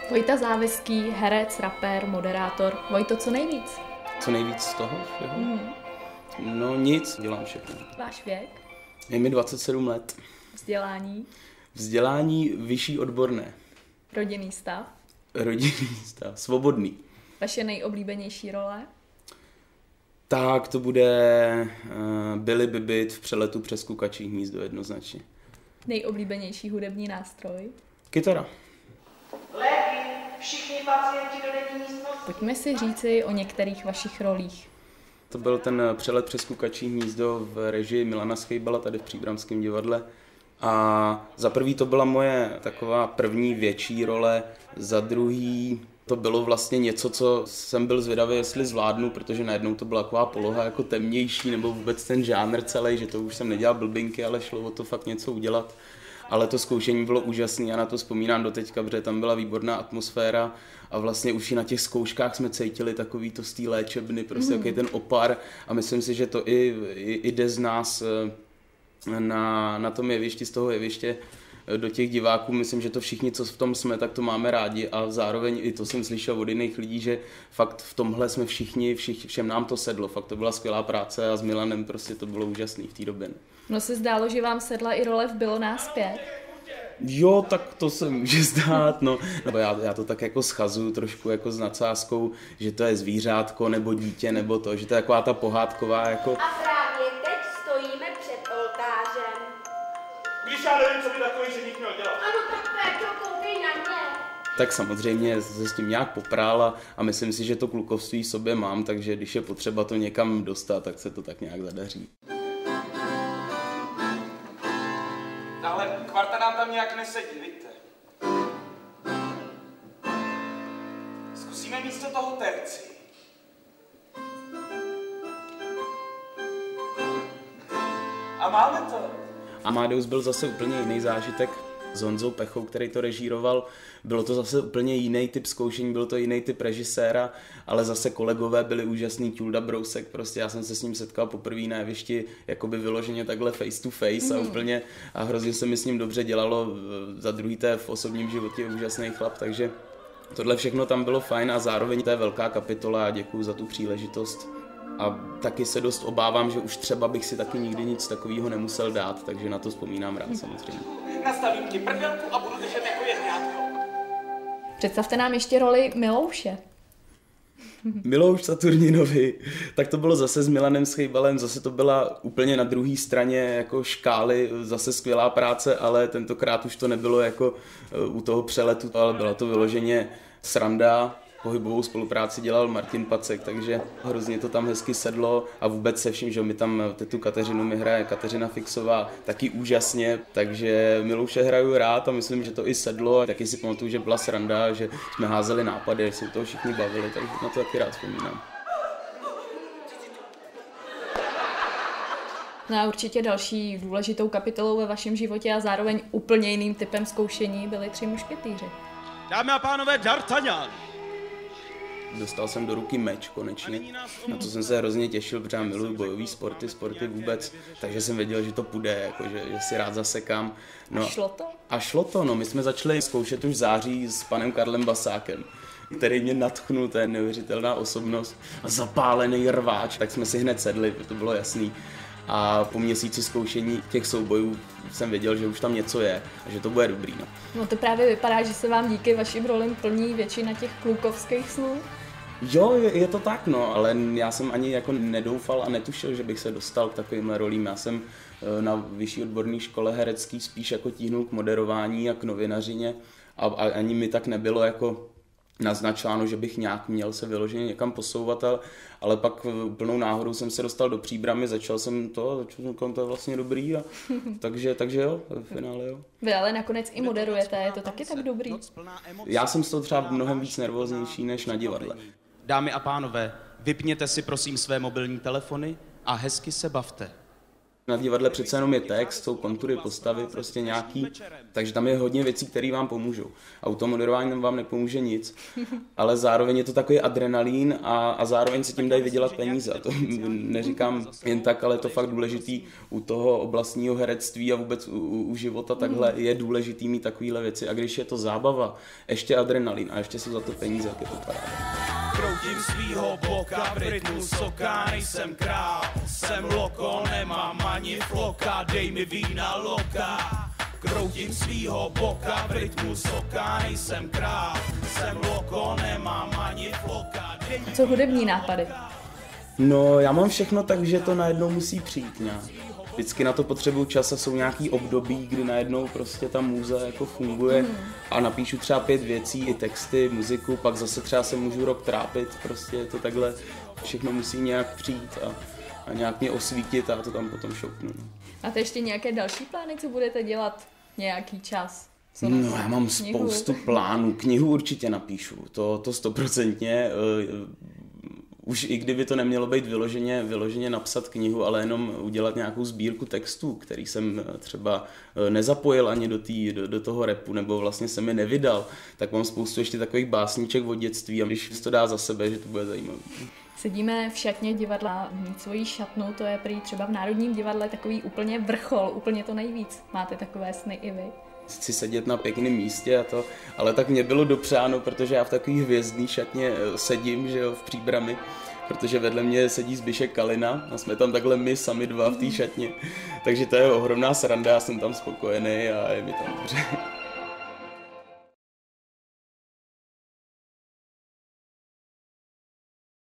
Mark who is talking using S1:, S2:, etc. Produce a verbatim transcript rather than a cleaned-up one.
S1: Vojta Záviský, herec, rapper, moderátor. Vojto, co nejvíc?
S2: Co nejvíc z toho všeho?
S1: Mm.
S2: No nic, dělám všechno.
S1: Váš věk?
S2: Je mi dvacet sedm let.
S1: Vzdělání?
S2: Vzdělání vyšší odborné.
S1: Rodinný stav?
S2: Rodinný stav, svobodný.
S1: Vaše nejoblíbenější role?
S2: Tak to bude uh, Billy Bibit v Přeletu přes kukačí hnízdo jednoznačně.
S1: Nejoblíbenější hudební nástroj?
S2: Kytara.
S3: Léky, všichni pacienti do denní místnosti.
S1: Pojďme si říci o některých vašich rolích.
S2: To byl ten Přelet přes kukačí hnízdo v režii Milana Schejbala tady v Příbramském divadle. A za prvý to byla moje taková první větší role, za druhý to bylo vlastně něco, co jsem byl zvědavý, jestli zvládnu, protože najednou to byla taková poloha jako temnější, nebo vůbec ten žánr celý, že to už jsem nedělal blbinky, ale šlo o to fakt něco udělat. Ale to zkoušení bylo úžasné, já na to vzpomínám doteďka, protože tam byla výborná atmosféra a vlastně už i na těch zkouškách jsme cítili takový to z té léčebny, prostě mm. jaký ten opar a myslím si, že to i, i, i jde z nás na, na tom jevišti, z toho jeviště do těch diváků, myslím, že to všichni, co v tom jsme, tak to máme rádi a zároveň i to jsem slyšel od jiných lidí, že fakt v tomhle jsme všichni, všich, všem nám to sedlo, fakt to byla skvělá práce a s Milanem prostě to bylo úžasný v té době.
S1: No se zdálo, že vám sedla i role v Bylo nás pět.
S2: Jo, tak to se může zdát, no. Nebo já, já to tak jako schazuju trošku jako s nadsázkou, že to je zvířátko nebo dítě nebo to, že to je taková ta pohádková jako...
S4: A právě teď stojíme před oltářem.
S3: Když já nevím, co by takový ženich měl dělat.
S4: Ano, tak Péťo, koukej na mě.
S2: Tak samozřejmě se s tím nějak poprála a myslím si, že to klukovství v sobě mám, takže když je potřeba to někam dostat, tak se to tak nějak zadaří.
S3: Ale Kvarta nám tam nějak nesedí, vidíte? Zkusíme místo toho Terci. A máme to.
S2: Amadeus byl zase úplně jiný zážitek s Honzou Pechou, který to režíroval. Bylo to zase úplně jiný typ zkoušení, byl to jiný typ režiséra, ale zase kolegové byli úžasný, Tulda Brousek, prostě já jsem se s ním setkal poprvé na jevišti, jakoby vyloženě takhle face to face mm. a úplně a hrozně se mi s ním dobře dělalo, za druhý té v osobním životě je úžasný chlap, takže tohle všechno tam bylo fajn a zároveň to je velká kapitola a děkuju za tu příležitost. A taky se dost obávám, že už třeba bych si taky nikdy nic takového nemusel dát, takže na to vzpomínám rád samozřejmě.
S3: Nastavím ti prdelku a budu držet jako jehňátko.
S1: Představte nám ještě roli Milouše.
S2: Milouš Saturninovi, tak to bylo zase s Milanem Schejbalem, zase to byla úplně na druhé straně jako škály, zase skvělá práce, ale tentokrát už to nebylo jako u toho Přeletu, ale byla to vyloženě sranda. Pohybovou spolupráci dělal Martin Pacek, takže hrozně to tam hezky sedlo a vůbec se vším, že mi tam tu Kateřinu mi hraje Kateřina Fixová taky úžasně, takže Milouše hraju rád a myslím, že to i sedlo a taky si pamatuju, že byla sranda, že jsme házeli nápady, že se u toho všichni bavili, takže na to taky rád vzpomínám.
S1: No a určitě další důležitou kapitolou ve vašem životě a zároveň úplně jiným typem zkoušení byli Tři mušketýři.
S3: Dámy a pánové, D'Artagnan!
S2: Dostal jsem do ruky meč konečně, na to jsem se hrozně těšil, protože já miluji bojové sporty, sporty vůbec, takže jsem věděl, že to půjde, jako, že, že si rád zasekám. No,
S1: a šlo to?
S2: A šlo to, no, my jsme začali zkoušet už v září s panem Karlem Basákem, který mě nadchnul, to je neuvěřitelná osobnost, a zapálený rváč, tak jsme si hned sedli, to bylo jasný. A po měsíci zkoušení těch soubojů jsem věděl, že už tam něco je a že to bude dobrý. No,
S1: no to právě vypadá, že se vám díky vašim rolím plní většina těch klukovských snů.
S2: Jo, je, je to tak, no, ale já jsem ani jako nedoufal a netušil, že bych se dostal k takovýmhle rolím. Já jsem na vyšší odborné škole herecký spíš jako tíhnul k moderování a k novinařině a, a ani mi tak nebylo jako naznačováno, že bych nějak měl se vyloženě někam posouvat, ale pak úplnou náhodou jsem se dostal do Příbramy, začal jsem to, začal jsem to je vlastně dobrý a takže, takže jo, v finále jo.
S1: Vy ale nakonec i moderujete, je to taky tak dobrý?
S2: Já jsem z toho třeba mnohem víc nervóznější než na divadle.
S5: Dámy a pánové, vypněte si prosím své mobilní telefony a hezky se bavte.
S2: Na divadle přece jenom je text, jsou kontury, postavy, prostě nějaký, takže tam je hodně věcí, které vám pomůžou. Automoderování vám nepomůže nic, ale zároveň je to takový adrenalín a, a zároveň se tím dají vydělat peníze. To neříkám jen tak, ale je to fakt důležitý u toho oblastního herectví a vůbec u, u života takhle je důležitý mít takovéhle věci. A když je to zábava, ještě adrenalín a ještě jsou za to peníze, jak je to paráda.
S5: Kroutím svýho boka v rytmu soka, nejsem král, jsem loko, nemám ani floka, dej mi vína loka. Kroutím svýho boka v rytmu soka, nejsem král, jsem loko, nemám ani floka.
S1: A co hudební nápady?
S2: No, já mám všechno tak, že to najednou musí přijít nějak. Vždycky na to potřebuju čas a jsou nějaký období, kdy najednou prostě ta můza jako funguje mm. a napíšu třeba pět věcí, i texty, muziku, pak zase třeba se můžu rok trápit, prostě je to takhle, všechno musí nějak přijít a, a nějak mě osvítit a to tam potom šoupnu. No.
S1: A to ještě nějaké další plány, co budete dělat nějaký čas? Co
S2: no, já mám knihu? spoustu plánů, knihu určitě napíšu, to, to stoprocentně. Už i kdyby to nemělo být vyloženě, vyloženě napsat knihu, ale jenom udělat nějakou sbírku textů, který jsem třeba nezapojil ani do, tý, do, do toho rapu, nebo vlastně jsem je nevydal, tak mám spoustu ještě takových básníček od dětství a když to dá za sebe, že to bude zajímavé.
S1: Sedíme v šatně divadla, mít svoji šatnu, to je prý třeba v Národním divadle takový úplně vrchol, úplně to nejvíc. Máte takové sny i vy?
S2: Chci sedět na pěkném místě a to, ale tak mě bylo dopřáno, protože já v takový hvězdný šatně sedím, že jo, v Příbrami, protože vedle mě sedí Zbyšek Kalina a jsme tam takhle my sami dva v té šatně, takže to je ohromná sranda, já jsem tam spokojený a je mi tam dobře.